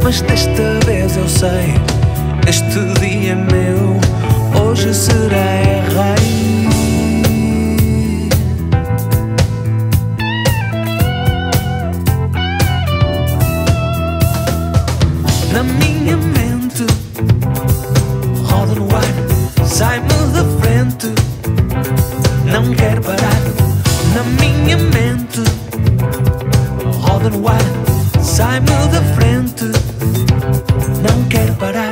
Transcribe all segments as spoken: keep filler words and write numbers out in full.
mas desta vez eu sei, este dia é meu, hoje será é rei. Na minha mente roda no ar, sai-me da frente, não quero parar. Na minha mente roda no ar, sai-me da frente, não quero parar.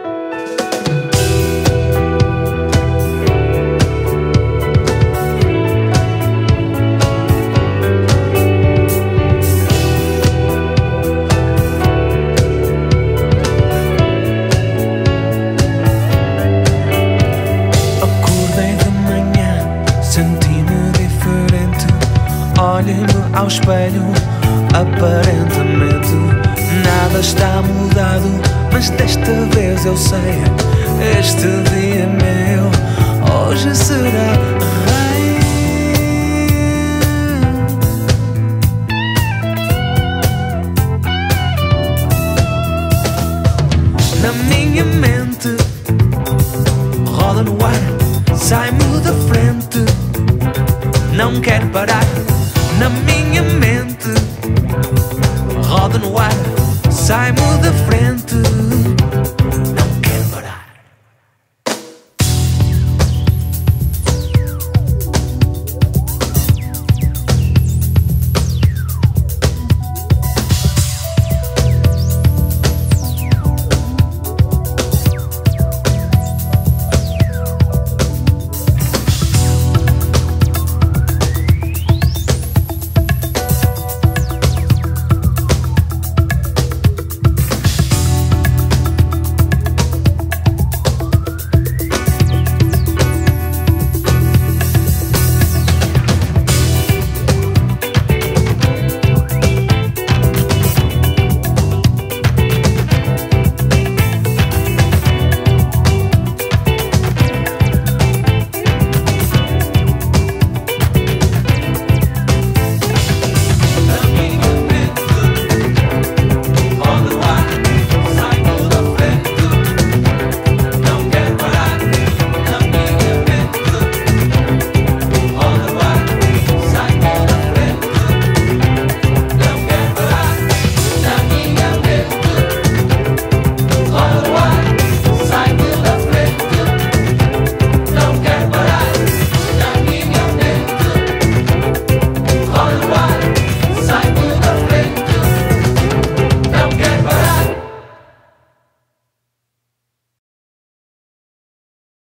Olhe-me ao espelho, aparentemente nada está mudado, mas desta vez eu sei, este dia é meu, hoje será rei. Na minha mente roda no ar, sai-me da frente, não quero parar. Na minha mente roda no ar, sai-me